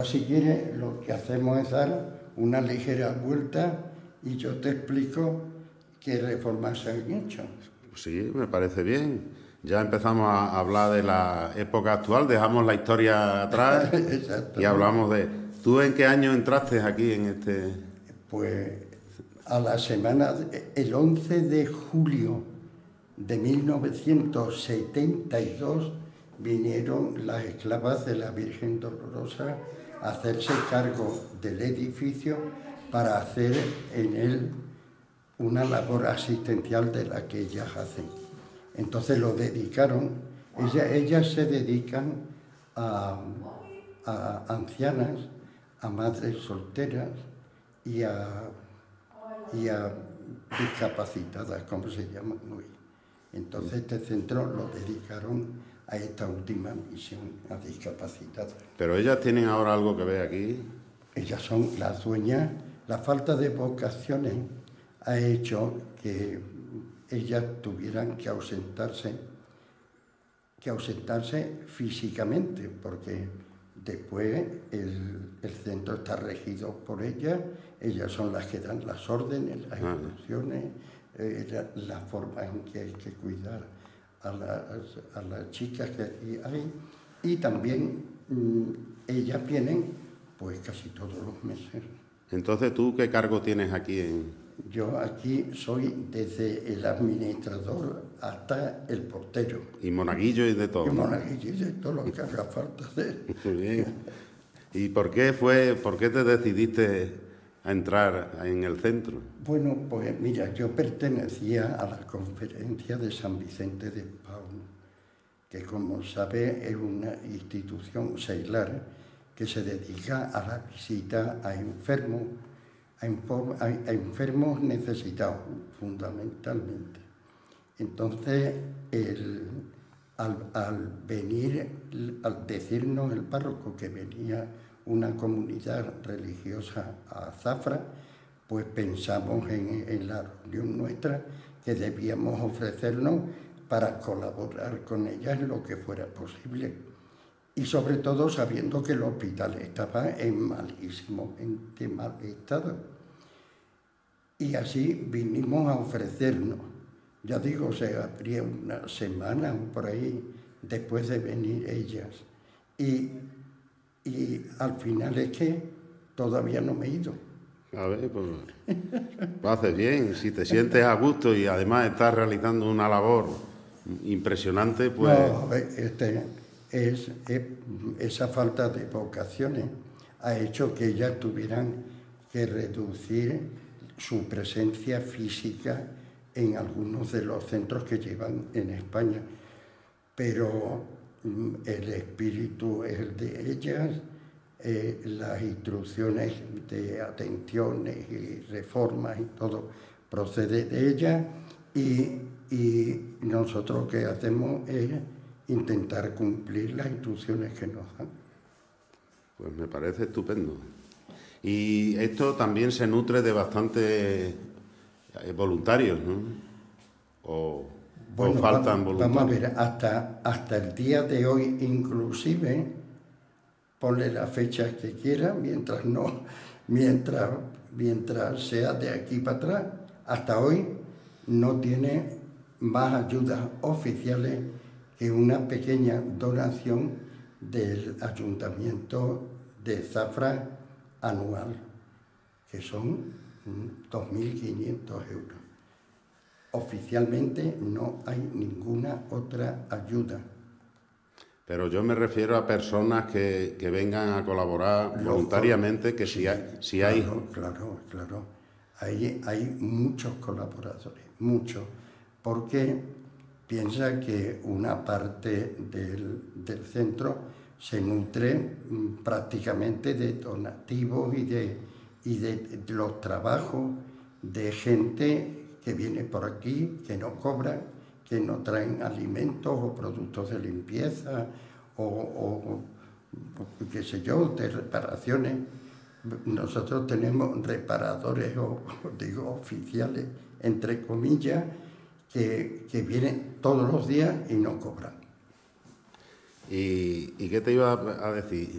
Si quieres, lo que hacemos es dar una ligera vuelta y yo te explico qué reformas se han hecho. Sí, me parece bien. Ya empezamos a hablar de la época actual, dejamos la historia atrás y Exactamente. hablamos de... ¿Tú en qué año entraste aquí en este...? Pues a la semana, el 11 de julio de 1972 vinieron las esclavas de la Virgen Dolorosa a hacerse cargo del edificio para hacer en él una labor asistencial de la que ellas hacen. Entonces lo dedicaron, ellas se dedican a, ancianas, a madres solteras y a discapacitadas, como se llaman hoy. Entonces este centro lo dedicaron a esta última misión, a discapacitadas. Pero ellas tienen ahora algo que ver aquí. Ellas son las dueñas. La falta de vocaciones ha hecho que ellas tuvieran que ausentarse físicamente, porque después el centro está regido por ellas son las que dan las órdenes, las instrucciones, la forma en que hay que cuidar a las chicas que aquí hay, y también ellas vienen pues casi todos los meses. Entonces, ¿tú qué cargo tienes aquí en...? Yo aquí soy desde el administrador hasta el portero. Y monaguillo y de todo, Y ¿no? monaguillo y de todo lo que haga falta hacer. Muy bien. ¿Y por qué te decidiste a entrar en el centro? Bueno, pues mira, yo pertenecía a la conferencia de San Vicente de Paúl, que como sabe es una institución seglar que se dedica a la visita a enfermos, a enfermos necesitados, fundamentalmente. Entonces, al decirnos el párroco que venía una comunidad religiosa a Zafra, pues pensamos en la reunión nuestra que debíamos ofrecernos para colaborar con ella en lo que fuera posible. Y sobre todo sabiendo que el hospital estaba en malísimo, en mal estado. Y así vinimos a ofrecernos. Ya digo, se habría una semana o por ahí después de venir ellas. Y al final es que todavía no me he ido. A ver, pues lo haces bien. Si te sientes a gusto y además estás realizando una labor impresionante, pues... No, esa falta de vocaciones ha hecho que ellas tuvieran que reducir su presencia física en algunos de los centros que llevan en España. Pero el espíritu es el de ellas, las instrucciones de atenciones y reformas y todo procede de ellas, y nosotros lo que hacemos es intentar cumplir las instrucciones que nos dan. Pues me parece estupendo. Y esto también se nutre de bastantes voluntarios, ¿no? Bueno, o faltan vamos a voluntarios. ver, hasta el día de hoy inclusive, ponle la fecha que quiera, mientras sea de aquí para atrás, hasta hoy no tiene más ayudas oficiales que una pequeña donación del Ayuntamiento de Zafra anual, que son 2.500 euros. Oficialmente no hay ninguna otra ayuda. Pero yo me refiero a personas que vengan a colaborar voluntariamente, que Sí, si hay... Claro. Hay muchos colaboradores, muchos, porque piensa que una parte del centro se nutre prácticamente de donativos y de los trabajos de gente que viene por aquí, que no cobran, que no traen alimentos o productos de limpieza o qué sé yo, de reparaciones. Nosotros tenemos reparadores, digo oficiales, entre comillas, que vienen todos los días y no cobran. ¿Y qué te iba a decir?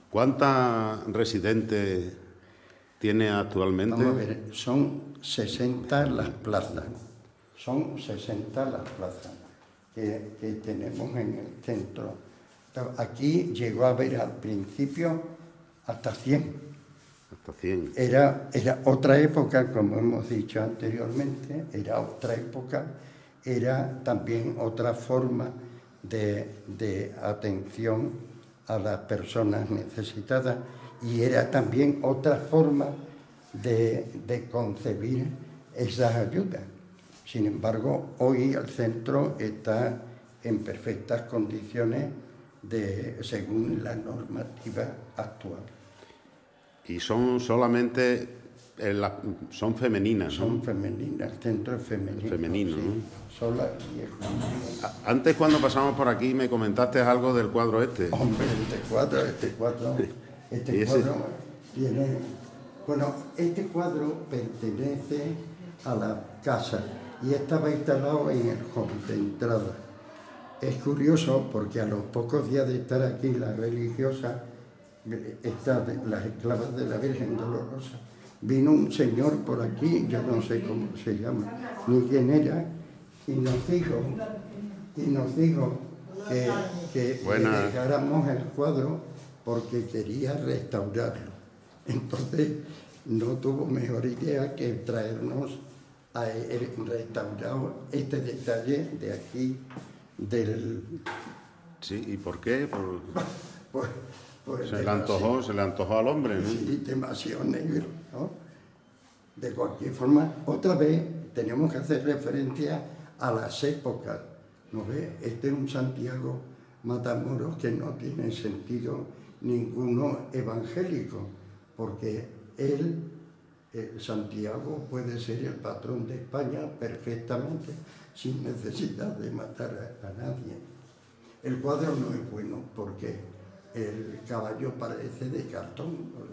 ¿Cuántas residentes tiene actualmente? Vamos a ver, son 60 las plazas. Son 60 las plazas que tenemos en el centro. Aquí llegó a haber al principio hasta 100. Hasta 100. Era otra época, como hemos dicho anteriormente, era otra época, era también otra forma de atención a las personas necesitadas y era también otra forma de concebir esas ayudas. Sin embargo, hoy el centro está en perfectas condiciones según la normativa actual. Y son solamente, son femeninas, ¿no? Son femeninas, el centro es femenino. Femenino, sí. ¿no? Sola y exclusiva. Antes, cuando pasamos por aquí, me comentaste algo del cuadro este. Hombre, este cuadro tiene... Bueno, este cuadro pertenece a la casa y estaba instalado en el hall de entrada. Es curioso porque a los pocos días de estar aquí la religiosa, las esclavas de la Virgen Dolorosa, vino un señor por aquí, yo no sé cómo se llama, ni quién era, y nos dijo que le dejáramos el cuadro porque quería restaurarlo. Entonces no tuvo mejor idea que traernos a restaurar este detalle de aquí del... Sí, ¿y por qué? Pues se le antojó al hombre, ¿no? Sí, demasiado negro, ¿no? De cualquier forma, otra vez tenemos que hacer referencia a las épocas, ¿no ves? Este es un Santiago Matamoros que no tiene sentido ninguno evangélico, porque Santiago puede ser el patrón de España perfectamente, sin necesidad de matar a nadie. El cuadro no es bueno porque el caballo parece de cartón,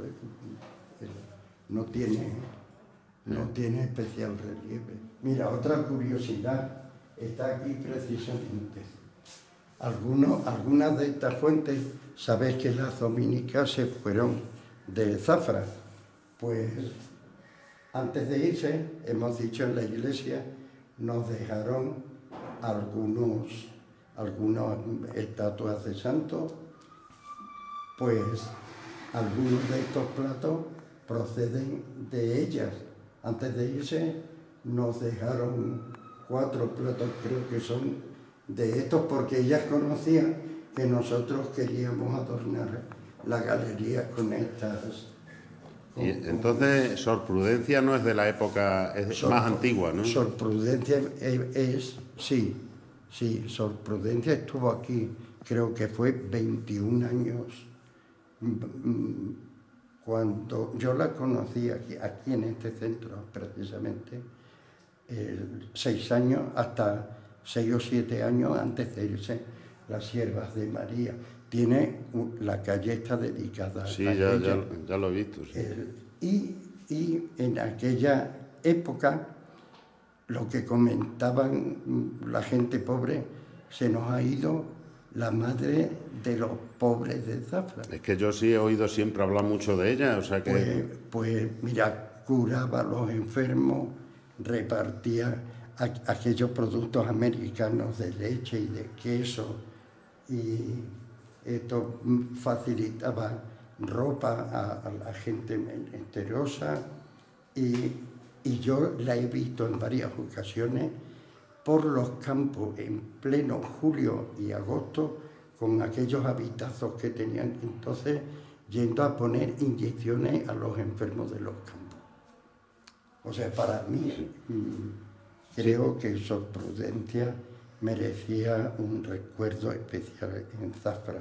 no tiene especial relieve. Mira, otra curiosidad está aquí precisamente. Algunas de estas fuentes, sabéis que las dominicas se fueron de Zafra. Pues antes de irse, hemos dicho en la iglesia, nos dejaron algunas estatuas de santos. Pues algunos de estos platos proceden de ellas. Antes de irse nos dejaron 4 platos, creo que son de estos, porque ellas conocían que nosotros queríamos adornar la galería con estas... Y entonces, Sor Prudencia no es de la época, es más antigua, ¿no? Sor Prudencia sí, Sor Prudencia estuvo aquí, creo que fue 21 años. Cuando yo la conocí aquí en este centro, precisamente, 6 años, hasta 6 o 7 años antes de irse, las Siervas de María. Tiene la calle está dedicada sí, a ella. ya lo he visto. Sí. Y en aquella época, lo que comentaban la gente pobre, se nos ha ido la madre de los pobres de Zafra. Es que yo sí he oído siempre hablar mucho de ella, o sea que... Pues mira, curaba a los enfermos, repartía aquellos productos americanos de leche y de queso, y esto facilitaba ropa a la gente menesterosa, y yo la he visto en varias ocasiones por los campos en pleno julio y agosto, con aquellos habitazos que tenían entonces, yendo a poner inyecciones a los enfermos de los campos. O sea, para mí, creo que Sor Prudencia merecía un recuerdo especial en Zafra.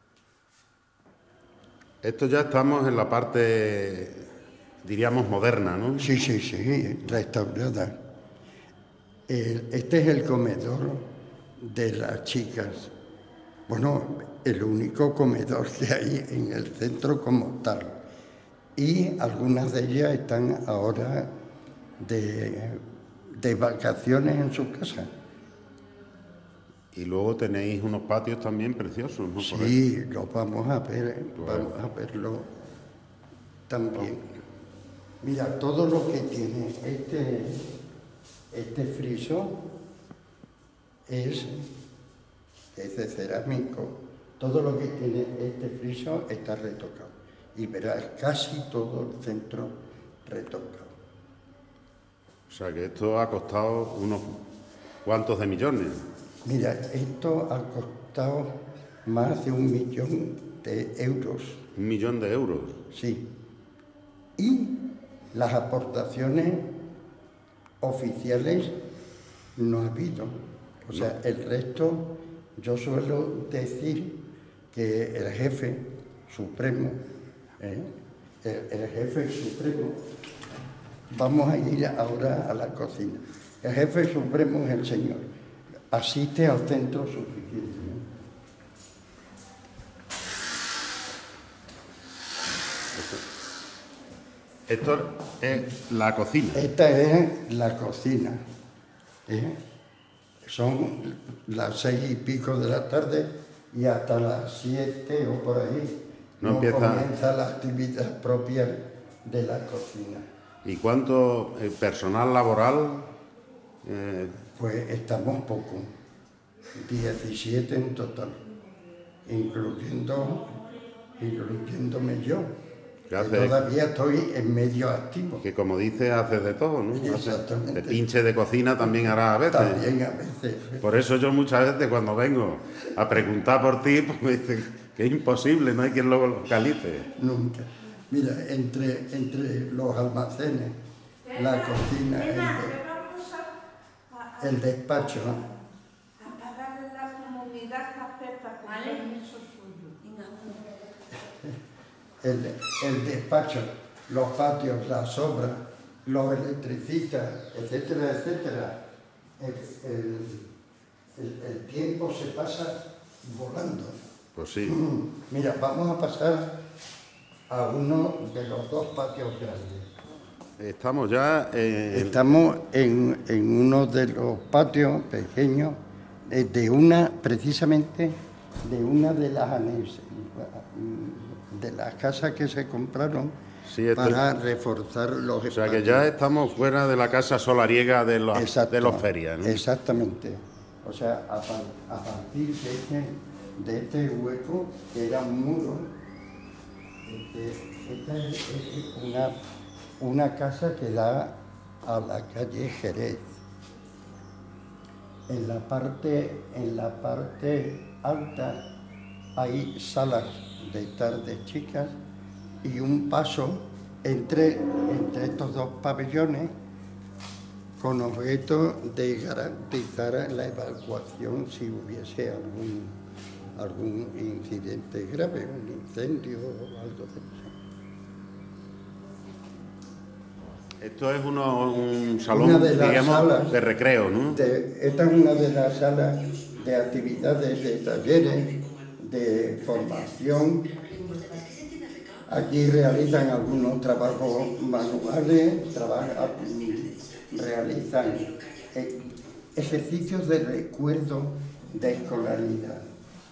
Esto ya estamos en la parte, diríamos, moderna, ¿no? Sí, restaurada. Este es el comedor de las chicas. Bueno, el único comedor que hay en el centro como tal. Y algunas de ellas están ahora de vacaciones en su casa. Y luego tenéis unos patios también preciosos, ¿no? Sí, los vamos a ver, vamos a verlo también. Mira, todo lo que tiene este friso es de cerámico. Todo lo que tiene este friso está retocado. Y verás casi todo el centro retocado. O sea que esto ha costado unos cuantos de millones. Mira, esto ha costado más de 1.000.000 de euros. 1.000.000 de euros. Sí. Y las aportaciones oficiales no ha habido. O sea, el resto, yo suelo decir que el jefe supremo, el jefe supremo, vamos a ir ahora a la cocina. El jefe supremo es el señor. Asiste al centro suficientemente. Esto es la cocina. Esta es la cocina. Son las 6:00 de la tarde y hasta las 7 o por ahí no comienza la actividad propia de la cocina. ¿Y cuánto personal laboral? Pues estamos poco, 17 en total, incluyéndome yo. Todavía estoy en medio activo. Que como dices, haces de todo, ¿no? Exactamente. De pinche de cocina también harás a veces. También a veces. Por eso yo muchas veces cuando vengo a preguntar por ti, pues me dicen que es imposible, no hay quien lo localice. Nunca. Mira, entre los almacenes, la cocina, el despacho. Apagar la comunidad acepta con permiso suyo. El despacho, los patios, las obras, los electricistas, etcétera, etcétera. El tiempo se pasa volando. Pues sí. Mira, vamos a pasar a uno de los dos patios grandes. Estamos ya Estamos en uno de los patios pequeños precisamente de una de las anexas, de las casas que se compraron para reforzar los espacios. O sea que ya estamos fuera de la casa solariega de los ferias, ¿no? Exactamente. O sea, a partir de este hueco, que era un muro, esta es una casa que da a la calle Jerez. En la parte alta hay salas de tardes chicas y un paso entre estos dos pabellones con objeto de garantizar la evacuación si hubiese algún incidente grave, un incendio o algo de eso. Esto es un salón, digamos, de recreo, ¿no? Esta es una de las salas de actividades, de talleres, de formación. Aquí realizan algunos trabajos manuales, realizan ejercicios de recuerdo de escolaridad.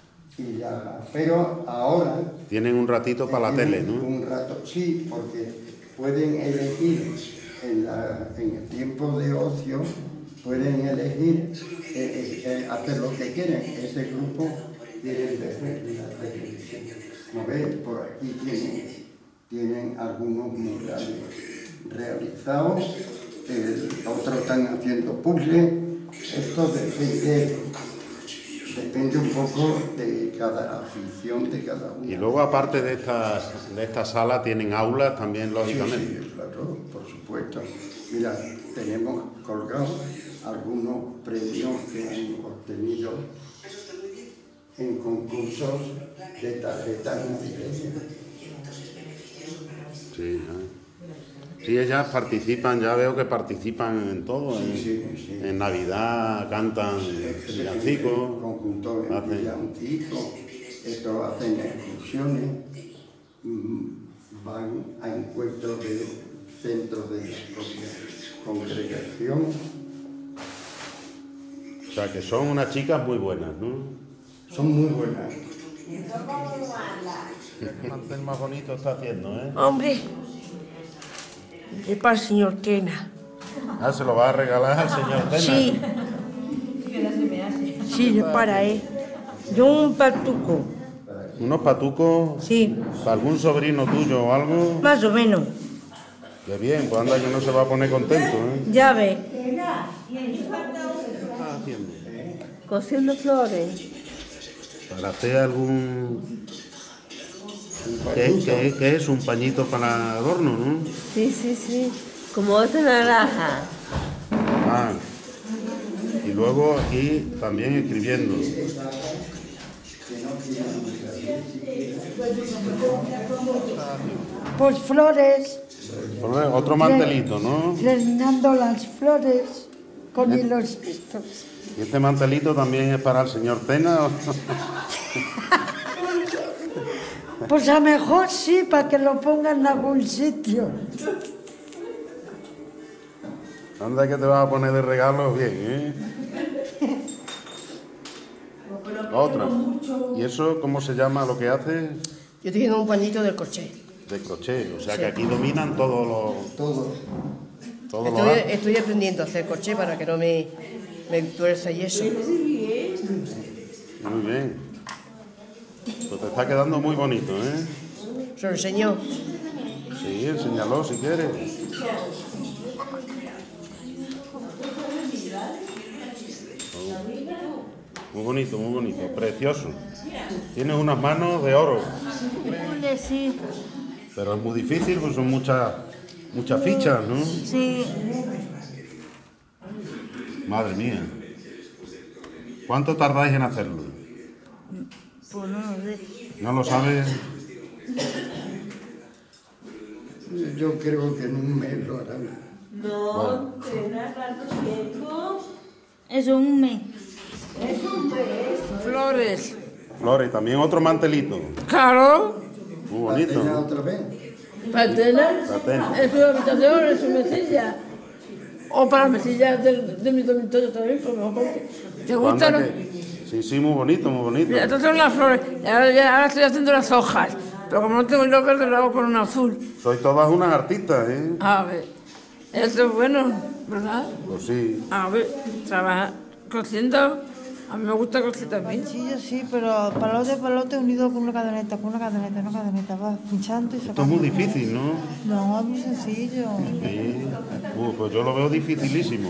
Pero ahora... Tienen un ratito para la tele, ¿no? Un rato, sí, porque pueden elegir en el tiempo de ocio, pueden elegir hacer lo que quieren. Este grupo quiere ver la televisión. Como ves, por aquí tienen algunos murales realizados, otros están haciendo puzzles. Esto depende un poco de cada afición de cada uno. Y luego, aparte de esta sala, tienen aulas también, lógicamente. Sí, claro, por supuesto. Mira, tenemos colgados algunos premios que han obtenido en concursos de tarjetas navideñas. Sí, sí, ellas participan, ya veo que participan en todo. Sí. En Navidad cantan villancicos. Conjunto de villancicos, estos hacen excursiones, van a encuentros de centros de la propia congregación. sea, que son unas chicas muy buenas, ¿no? Son muy buenas. ¿Qué mantel más bonito está haciendo, eh? Hombre, es para el señor Tena. Ah, ¿se lo va a regalar al señor Tena? Sí. Sí, es para él. Yo un patuco. ¿Unos patucos? Sí, ¿Para algún sobrino tuyo o algo? más o menos. Qué bien, pues anda que no se va a poner contento, ¿eh? Ya ve. ¿Qué estás haciendo? Cociendo flores. ¿Para hacer algún...? ¿Qué es? Un pañito para adorno, ¿no? Sí, sí, sí. Como otra naranja. Ah, y luego aquí también escribiendo. Pues flores, Otro mantelito, ¿no? rellenando las flores con hilos estos. ¿Y este mantelito también es para el señor Tena? Pues a lo mejor sí, para que lo pongan en algún sitio. Anda que te vas a poner de regalo bien, ¿eh? Otra. ¿Y eso cómo se llama lo que hace? Yo estoy haciendo un pañito del crochet. De crochet. O sea que aquí dominan todos los... Todo. Todos los artes. Estoy aprendiendo a hacer crochet para que no me tuerza y eso. Muy bien. Pues te está quedando muy bonito, ¿eh? Se lo enseñó. Sí, enséñalo si quieres. Muy bonito, precioso. Tienes unas manos de oro, Sí, pero es muy difícil, pues son muchas fichas, ¿no? sí. Madre mía. ¿Cuánto tardáis en hacerlo? Pues no lo sé. ¿No lo sabes? Yo creo que en un mes lo harán. No, Tena, tanto tiempo. Es un mes. Es un mes. Flores. Flores, también otro mantelito. Claro. Muy bonito, ¿Ya ¿no? otra vez? Para Tena. La Tena. Es una habitación, es su mesilla. O para mesillas de mi dormitorio también, pues mejor. ¿Te gusta? Anda No? que- Sí, muy bonito, muy bonito. Mira, estas son las flores. Ahora estoy haciendo las hojas. Pero como no tengo yo verde, lo hago con un azul. Sois todas unas artistas, ¿eh? A ver. Esto es bueno, ¿verdad? Pues sí. A ver, trabaja cosiendo. A mí me gusta coser también. Cuchillo sí, pero palote unido con una cadeneta, va pinchando y Esto sacando. es muy difícil, ¿no? No, es muy sencillo. Sí. Pues yo lo veo dificilísimo.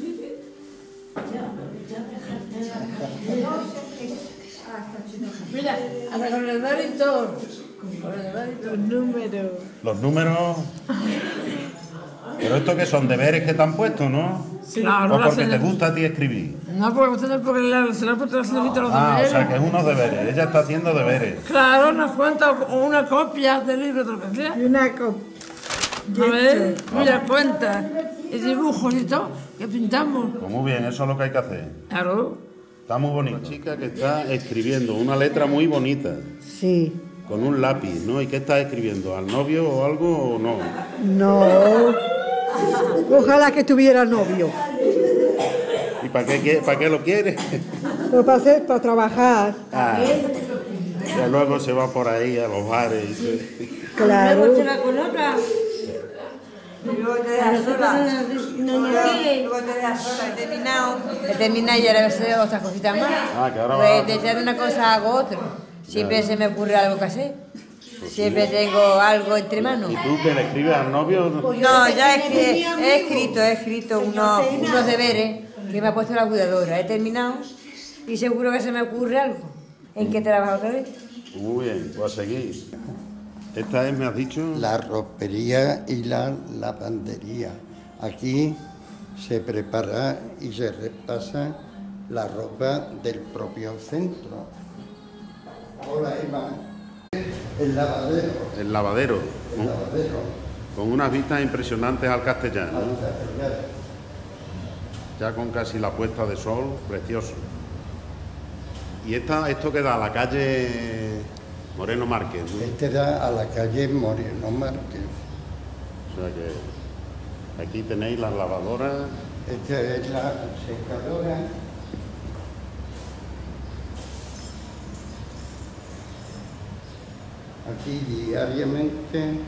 Mira, hasta con el dedito. Con el dedito. Número. Los números... Pero estos que son deberes que te han puesto, ¿no? Claro, O la porque te señora- gusta a ti escribir. No, porque se le ha puesto la señorita los Ah, o deberes. sea que es unos deberes. Ella está haciendo deberes. Claro, unas cuentas o una copia del libro, de lo que sea. Y una copa. A ver, mira, cuentas y dibujos y todo, que pintamos. Pues muy bien, eso es lo que hay que hacer. Claro. Está muy bonito. Una chica que está escribiendo una letra muy bonita, Sí. con un lápiz, ¿no? ¿Y qué está escribiendo? ¿Al novio o algo o no? No. Ojalá que tuviera novio. ¿Y para qué lo quiere? Pues para trabajar. Ah, ya luego se va por ahí a los bares. Claro. Luego se va con otra. Luego te dejas sola. Luego te dejas sola, he terminado. He terminado y ahora voy a hacer otras cositas más. Ah, que ahora Pues va... detrás de una cosa hago otra. Siempre se me ocurre algo que hacer. Siempre tengo algo entre manos. ¿Y tú que le escribes al novio? No, ya he escrito unos deberes que me ha puesto la cuidadora. He terminado y seguro que se me ocurre algo. ¿En qué trabajo otra vez? Muy bien, pues a seguir. Esta es, me has dicho... La ropería y la lavandería. Aquí se prepara y se repasa la ropa del propio centro. Hola, Eva. El lavadero. El lavadero, ¿no? El lavadero. Con unas vistas impresionantes al castellano, ¿no? Ya con casi la puesta de sol, precioso. Y esto que da a la calle Moreno Márquez, ¿no? Este da a la calle Moreno Márquez. O sea que aquí tenéis las lavadoras. Esta es la secadora Aquí diariamente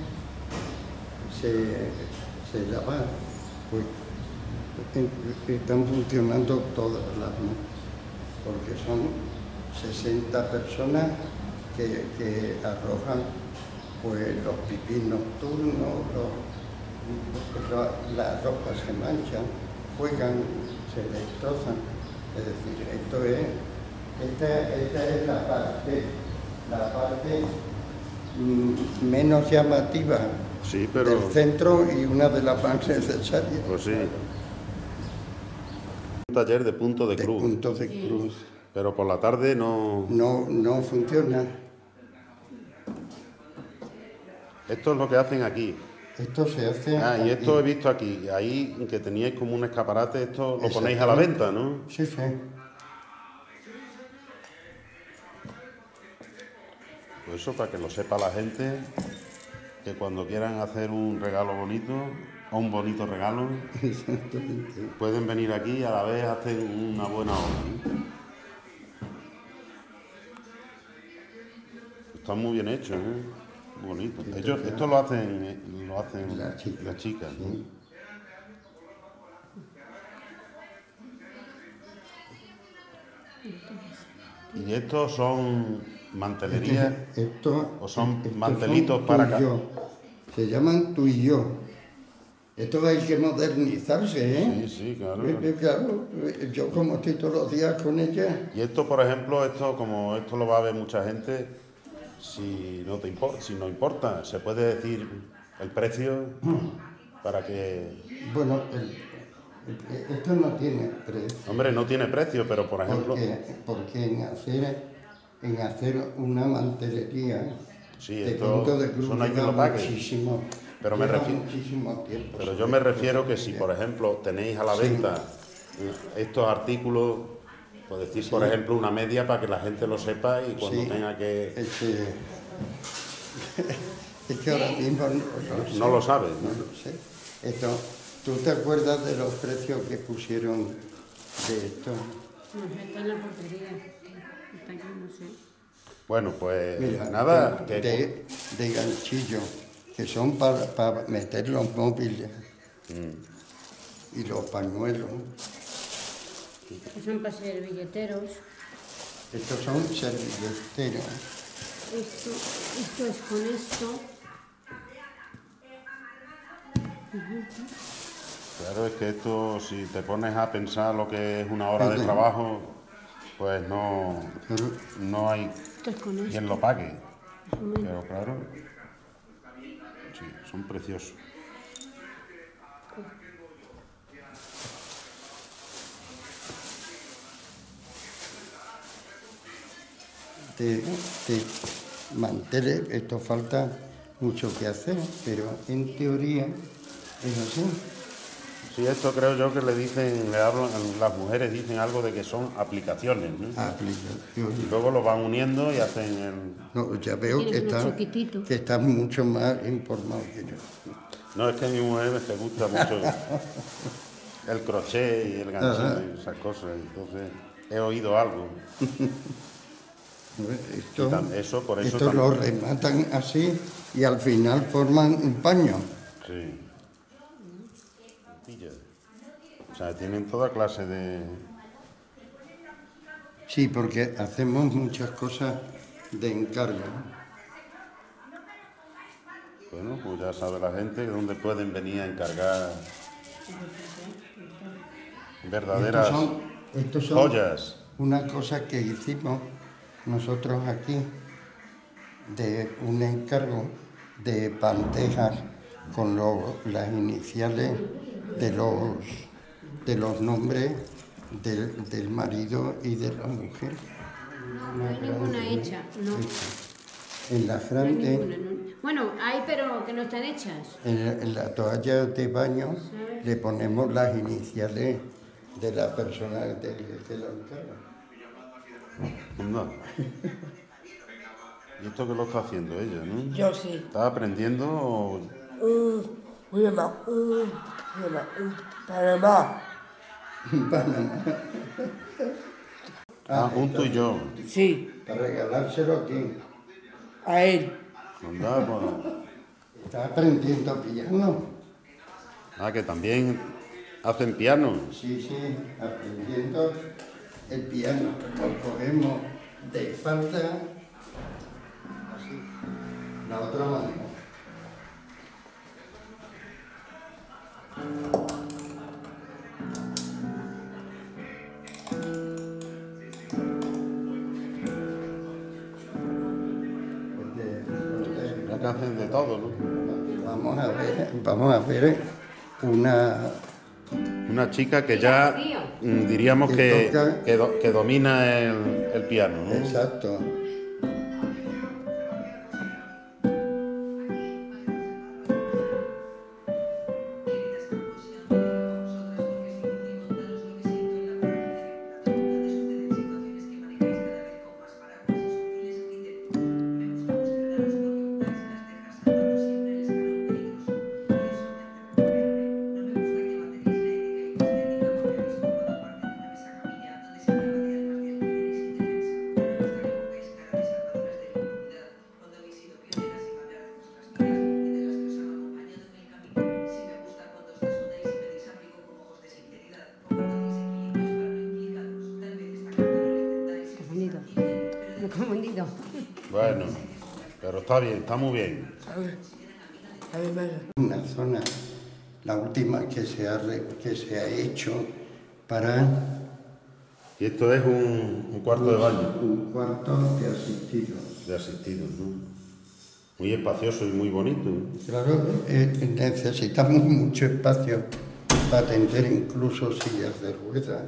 se lava, pues están funcionando todas las noches, porque son 60 personas que arrojan pues los pipís nocturnos, las ropas se manchan, juegan, se destrozan. Es decir, esta es la parte menos llamativa Sí, pero... del centro y una de las más necesarias. Pues sí. Un taller de punto de cruz. Puntos de cruz. Pero por la tarde no... No funciona. Esto es lo que hacen aquí. Esto se hace. Y esto he visto aquí. Ahí que teníais como un escaparate, esto lo ponéis a la venta, ¿no? Sí, sí. Pues eso para que lo sepa la gente, que cuando quieran hacer un regalo bonito, o un bonito regalo, Exactamente. pueden venir aquí y a la vez hacen una buena obra, ¿no? Está muy bien hecho, ¿eh? Muy bonito. Esto lo hacen las chicas, ¿no? Sí. Y estos son mantelerías Esto, o son estos mantelitos son para tú y acá. yo. Se llaman tú y yo. Esto hay que modernizarse, ¿eh? Sí, claro. Claro, yo como estoy todos los días con ella. Y esto, por ejemplo, como esto lo va a ver mucha gente, si no importa, se puede decir el precio para que... Bueno, esto no tiene precio. Hombre, no tiene precio, pero por ejemplo... Porque en hacer una mantelería Sí, de esto punto de cruz eso no hay quien lleva lo pague. muchísimo, Pero muchísimo tiempo. Pero yo me refiero que si, por ejemplo, tenéis a la venta estos artículos, pues decir, por ejemplo, una media para que la gente lo sepa y cuando tenga que... Es que ahora mismo No lo sabes, ¿no? No lo sé. ¿Tú te acuerdas de los precios que pusieron de esto? No sé, está en la portería. Está aquí, no sé. Bueno, pues Mira, nada, de ganchillo, que son para meter los móviles y los pañuelos. Que son para ser billeteros. Estos son servilleteros. Esto es con esto. Claro, es que esto, si te pones a pensar lo que es una hora de trabajo, pues no hay Esto es con esto. quien lo pague. Pero claro, sí, son preciosos. De manteles, esto falta mucho que hacer, pero en teoría es así. Sí, esto creo yo que le hablan, las mujeres dicen algo de que son aplicaciones, ¿no? Aplicación. Y luego lo van uniendo y hacen el... No, ya veo que está mucho más informado que yo. No, es que a mi mujer me gusta mucho el crochet y el ganchillo y esas cosas, entonces he oído algo. Eso, por eso Esto lo rematan así y al final forman un paño. Sí. O sea, tienen toda clase de... Sí, porque hacemos muchas cosas de encargo. Bueno, pues ya sabe la gente dónde pueden venir a encargar verdaderas Estos son joyas. una cosa que hicimos nosotros aquí de un encargo de bandejas con las iniciales de los nombres del marido y de la mujer. No hay ninguna hecha, no. En la No hay frente, ninguna, no. Bueno, hay, pero que no están hechas. en la toalla de baño, le ponemos las iniciales de la persona que lo encarga. No. ¿Y esto qué lo está haciendo ella, no? Yo sí. ¿Está aprendiendo o...? Panamá. Un tú y yo. Sí, Para regalárselo aquí. a él. Anda, pues. Está aprendiendo piano. Ah, que también hacen piano. Sí, sí, aprendiendo el piano. Lo cogemos de espalda, así, la otra mano. Ya que hacen de todo, ¿no? Vamos a ver una Una chica que ya diríamos Que toca- que domina el piano, ¿no? exacto. Confundido. Me he confundido. Bueno, pero está bien, está muy bien. Una zona, la última que que se ha hecho para Y esto es un cuarto de baño un cuarto de asistidos. de asistidos, ¿no? Muy espacioso y muy bonito, ¿no? Claro, necesitamos mucho espacio para atender incluso sillas de ruedas.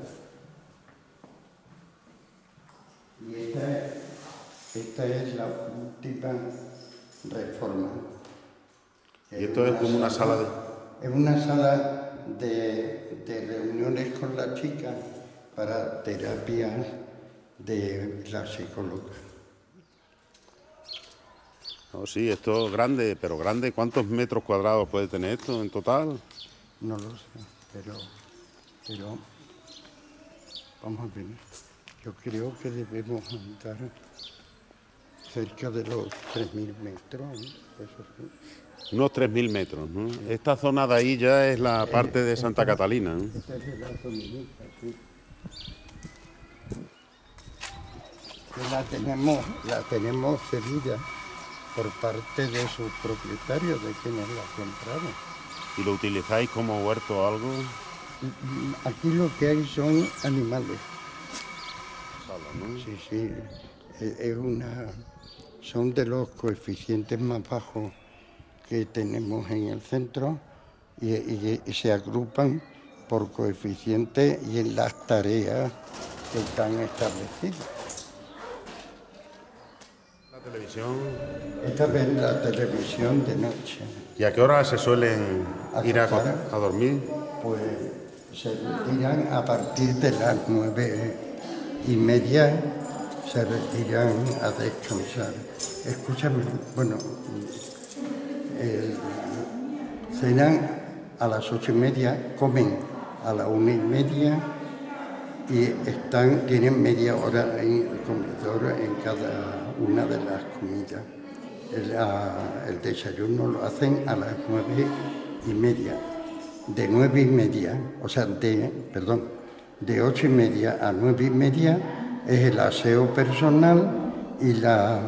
Y esta es la última reforma. Y esto es como una sala de... Es una sala de reuniones con la chica para terapias de la psicóloga. No, sí, esto es grande, pero grande. ¿Cuántos metros cuadrados puede tener esto en total? No lo sé, pero vamos a ver. Yo creo que debemos andar cerca de los 3.000 metros, ¿no? Eso sí. Unos 3.000 metros, ¿no? Esta zona de ahí ya es la parte de Santa Catalina, ¿no? Esta es de la dominica, sí. Que la tenemos cedida por parte de sus propietarios, de quienes la compraron. ¿Y lo utilizáis como huerto o algo? Aquí lo que hay son animales. Sala, ¿no? Sí, sí. Son de los coeficientes más bajos que tenemos en el centro y se agrupan por coeficientes y en las tareas que están establecidas. La televisión. Esta es la televisión de noche. ¿Y a qué hora se suelen ir a dormir? Pues se retiran a partir de las 9:30, se retiran a descansar. Escúchame, bueno, cenan a las 8:30, comen a las 1:30 y tienen media hora en el comedor en cada una de las comidas. El desayuno lo hacen a las 9:30. De 9:30, o sea, de 8:30 a 9:30 es el aseo personal y la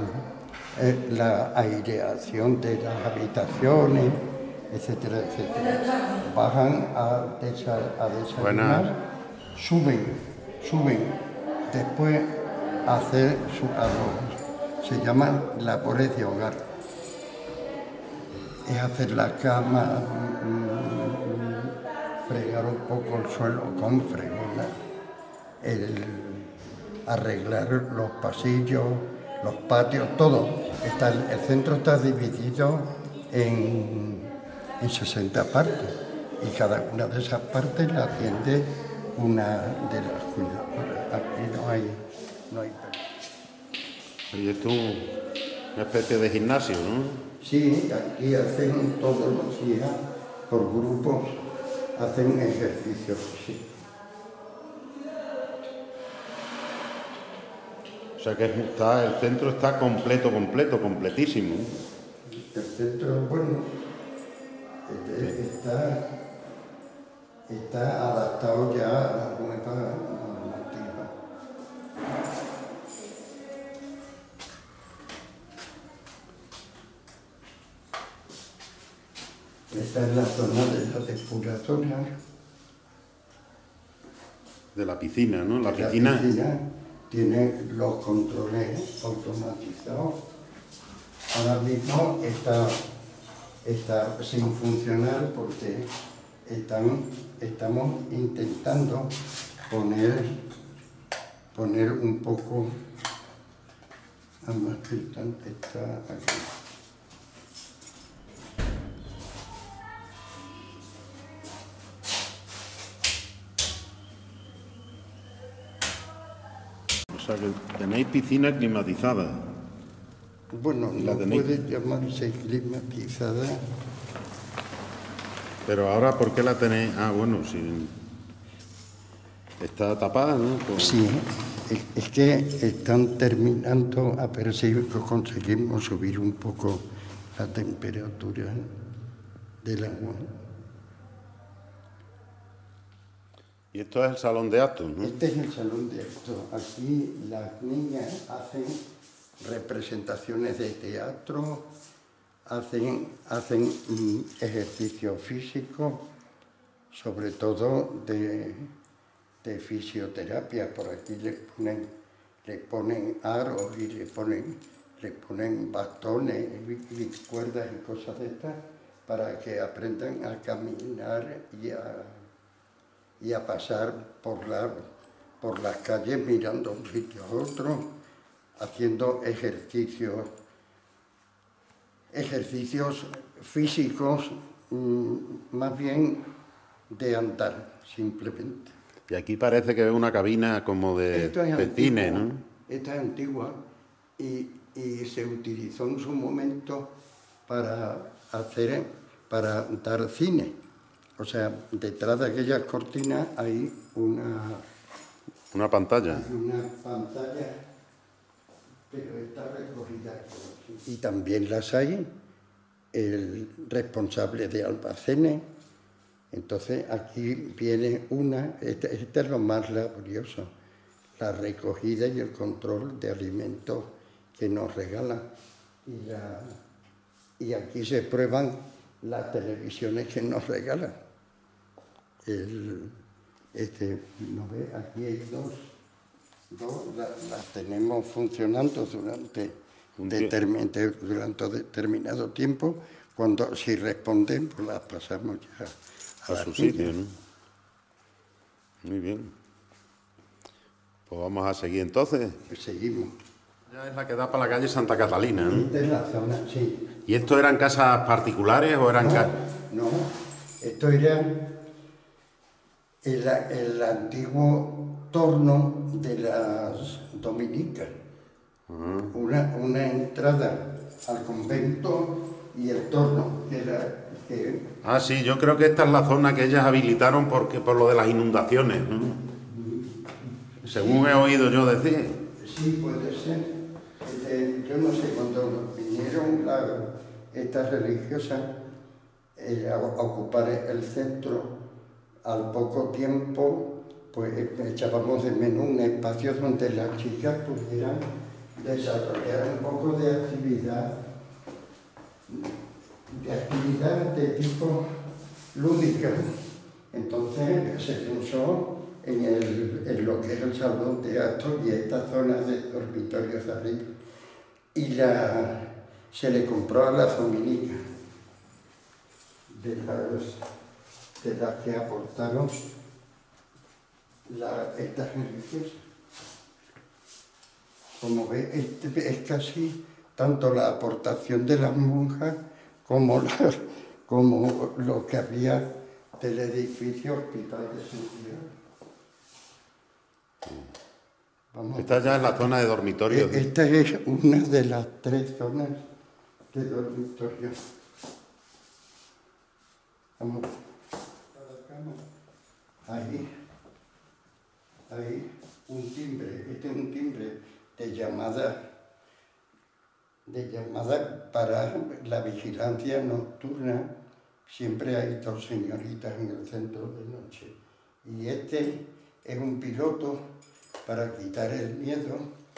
aireación de las habitaciones, etcétera, etcétera. Bajan a desayunar, Buenas. suben, después a hacer se llaman labores de hogar. Es hacer la cama, fregar un poco el suelo con fregona, arreglar los pasillos, los patios, todo. El centro está dividido en 60 partes y cada una de esas partes la atiende una de las cuidadoras. Aquí no hay Y esto es una especie de gimnasio, ¿no? Sí, aquí hacen todos los días, por grupos, hacen ejercicios, sí. O sea que el centro está completísimo. el centro, bueno, está adaptado ya a la nueva normativa. Esta es la zona de la depuradora. De la piscina, ¿no? La La piscina tiene los controles automatizados. Ahora mismo está sin funcionar porque estamos intentando poner un poco, además que está aquí. O sea que tenéis piscina climatizada. Bueno, ¿La no tenéis? puede llamarse climatizada. Pero ahora, ¿por qué la tenéis? Ah, bueno, si está tapada, ¿no? Sí, es que están terminando a ver si conseguimos subir un poco la temperatura del agua. Y esto es el salón de actos, ¿no? Este es el salón de actos. Aquí las niñas hacen representaciones de teatro, hacen ejercicio físico, sobre todo de fisioterapia. Por aquí le ponen aros y le ponen bastones y cuerdas y cosas de estas para que aprendan a caminar y a pasar por las calles mirando un sitio a otro, haciendo ejercicios físicos, más bien de andar, simplemente. Y aquí parece que es una cabina como de cine, ¿no? Esta es antigua y se utilizó en su momento para dar cine. O sea, detrás de aquellas cortinas hay Una pantalla. una pantalla, pero está recogida. Y también las hay el responsable de almacenes. Entonces aquí viene este es lo más laborioso, la recogida y el control de alimentos que nos regalan. Y aquí se prueban las televisiones que nos regalan. ¿No ve? Aquí hay dos las tenemos funcionando durante determinado tiempo. Si responden, pues las pasamos ya A su sitio, ¿no? Muy bien. Pues vamos a seguir entonces. Seguimos. Ya es la que da para la calle Santa Catalina, ¿no? Esta es la zona, sí. ¿Y esto eran casas particulares o eran casas...? No, esto era el antiguo torno de las dominicas. Una entrada al convento y el torno, Ah, sí, yo creo que esta es la zona que ellas habilitaron por lo de las inundaciones, ¿no? Según he oído yo decir. Sí, puede ser. Yo no sé, cuando vinieron estas religiosas a ocupar el centro, al poco tiempo, pues echábamos de menos un espacio donde las chicas pudieran desarrollar un poco de actividad de tipo lúdica. Entonces se pensó en lo que es el salón de actos y esta zona de dormitorios de arriba. Y se le compró a las dominicas, de las que aportaron estas religiosas. Como ve, es casi tanto la aportación de las monjas como lo que había del edificio Hospital de Santiago. Esta ya es la zona de dormitorio. Esta es una de las 3 zonas de dormitorio. Vamos a la cama. Ahí un timbre. Este es un timbre de llamada de llamadas para la vigilancia nocturna. Siempre hay 2 señoritas en el centro de noche. Y este es un piloto para quitar el miedo.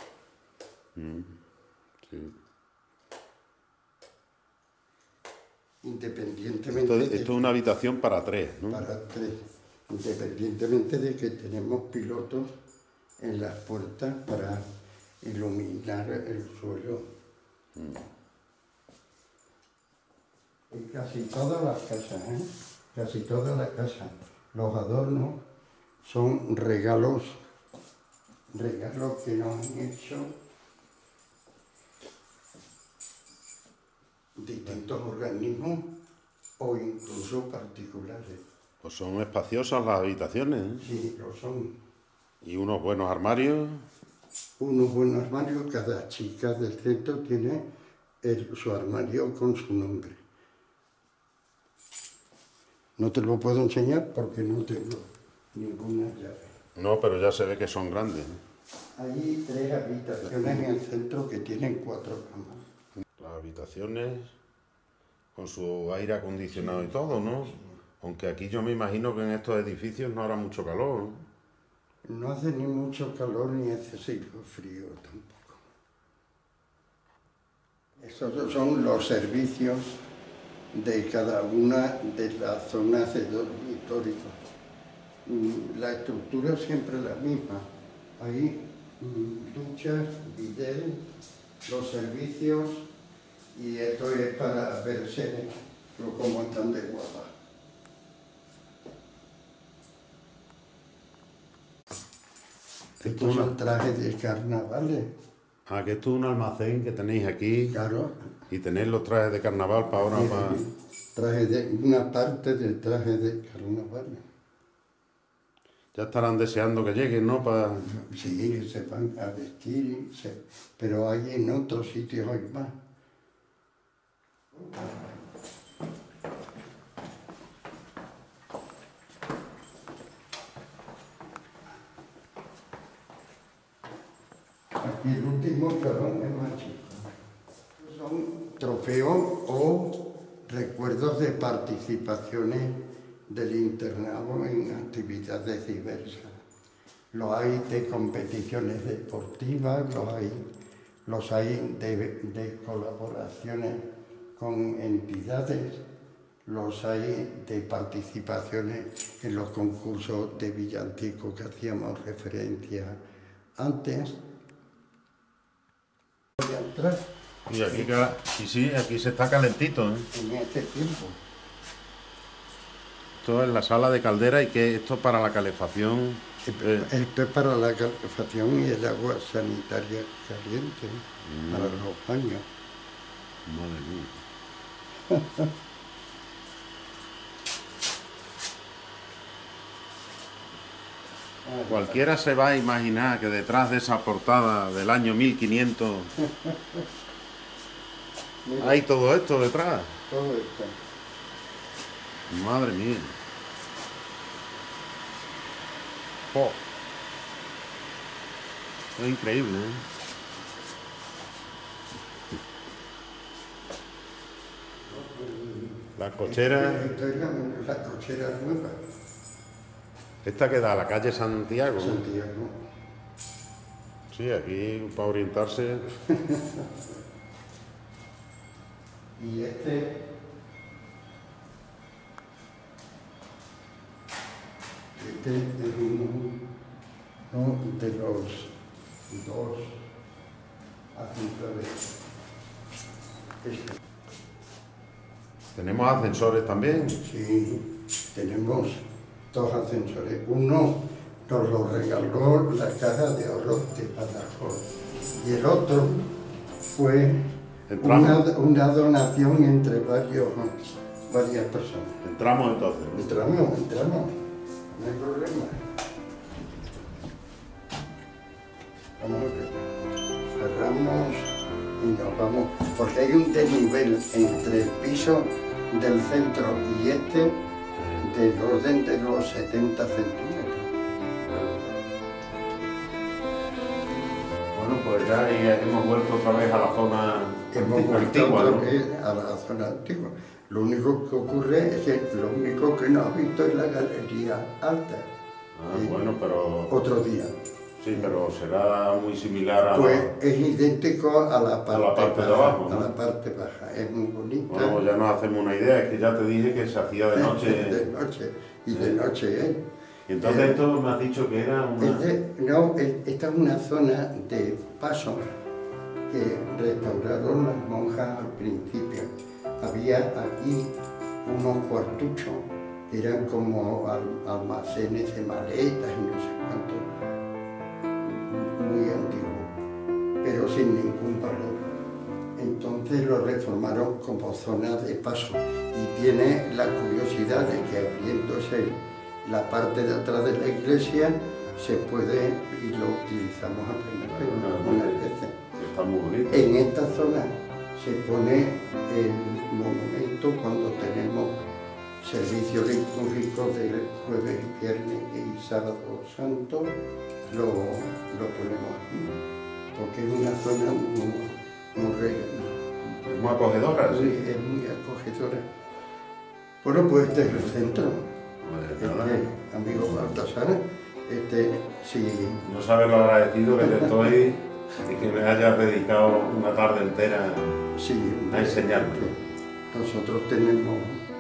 Sí. Independientemente Esto es una habitación para 3, ¿no? para 3. Independientemente de que tenemos pilotos en las puertas para iluminar el suelo. En casi todas las casas, casi todas las casas, los adornos son regalos que nos han hecho distintos organismos o incluso particulares. Pues son espaciosas las habitaciones, ¿eh? Sí, lo son. Y unos buenos armarios. Unos buenos armarios, cada chica del centro tiene su armario con su nombre. No te lo puedo enseñar porque no tengo ninguna llave. No, pero ya se ve que son grandes, ¿eh? Hay 3 habitaciones en el centro que tienen 4 camas. Las habitaciones con su aire acondicionado y todo, ¿no? Aunque aquí yo me imagino que en estos edificios no hará mucho calor, ¿no? No hace ni mucho calor ni excesivo frío tampoco. Estos son los servicios de cada una de las zonas de dormitorio. La estructura es siempre la misma. Hay duchas, bidet, los servicios, y esto es para verse cómo están de guapas. Estos son trajes de carnavales. Ah, que esto es un almacén que tenéis aquí. Claro. Y tenéis los trajes de carnaval para ahora, Una parte del traje de carnaval. Ya estarán deseando que lleguen, ¿no? Sí, se van a vestir, pero hay en otros sitios hay más. Aquí el último salón es más chico. Son trofeos o recuerdos de participaciones del internado en actividades diversas. Los hay de competiciones deportivas, los hay de colaboraciones con entidades, los hay de participaciones en los concursos de villancicos que hacíamos referencia antes. Y aquí, sí, aquí se está calentito, ¿eh? En este tiempo. Esto es la sala de caldera y que esto para la calefacción. Esto es para la calefacción y el agua sanitaria caliente, para los baños. Madre mía. Cualquiera se va a imaginar que detrás de esa portada del año 1500 hay todo esto detrás. Todo esto. Madre mía. Oh. Es increíble, ¿eh? Las cocheras. Esto es la cochera nueva. Esta que da a la calle Santiago. Santiago. Sí, aquí para orientarse. Y este es uno de los 2 ascensores. Tenemos ascensores también. Sí, tenemos 2 ascensores. Uno nos lo regaló la Caja de Ahorros de Badajoz y el otro fue una donación entre varias personas. Entramos entonces. Entramos, no hay problema. Vamos a ver. Cerramos y nos vamos, porque hay un desnivel entre el piso del centro y este del orden de los 70 centímetros. Bueno, pues Pues ya hemos vuelto otra vez a la zona Hemos vuelto antigua, otra ¿no? vez a la zona antigua. Lo único que ocurre es que lo único que no has visto es la galería alta. Bueno, pero... Otro día. Sí, pero será muy similar a... Pues es idéntico a la parte, de abajo, ¿no? A la parte baja. Es muy bonita. Bueno, ya nos hacemos una idea, es que ya te dije que se hacía de noche. De noche. Y de noche es. Y entonces esto me has dicho que era una... Esta es una zona de paso que restauraron las monjas al principio. Había aquí unos cuartuchos que eran como almacenes de maletas y no sé cuánto, muy antiguos, pero sin ningún valor. Entonces lo reformaron como zona de paso y tiene la curiosidad de que abriéndose la parte de atrás de la iglesia se puede, y lo utilizamos algunas veces. Está muy bonito. En esta zona se pone el monumento cuando tenemos servicio litúrgico del jueves, viernes y sábado santo, lo ponemos aquí, porque es una zona muy acogedora, sí. Es muy acogedora. Bueno, pues este es el centro. Amigo Baltasar, sí. No sabes lo agradecido que te estoy y que me hayas dedicado una tarde entera a enseñarme. Nosotros tenemos...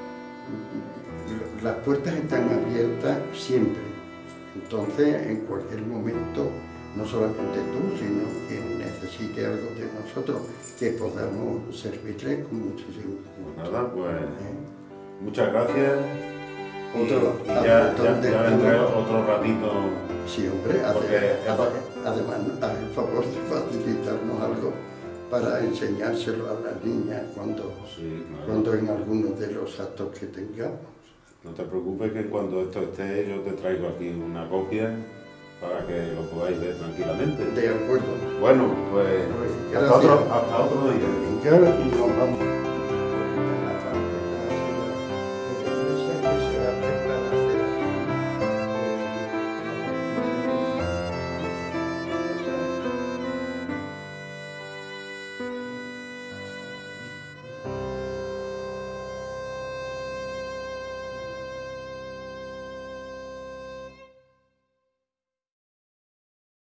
Las puertas están abiertas siempre. Entonces, en cualquier momento, no solamente tú, sino quien necesite algo de nosotros, que podamos servirle con muchísimo gusto. Pues nada, pues muchas gracias. Y ya vendré otro ratito. Sí, hombre, además haz el favor de facilitarnos algo para enseñárselo a las niñas cuando en algunos de los actos que tengamos. No te preocupes que cuando esto esté yo te traigo aquí una copia para que lo podáis ver tranquilamente. De acuerdo. Bueno, pues hasta otro día. Venga, y nos vamos.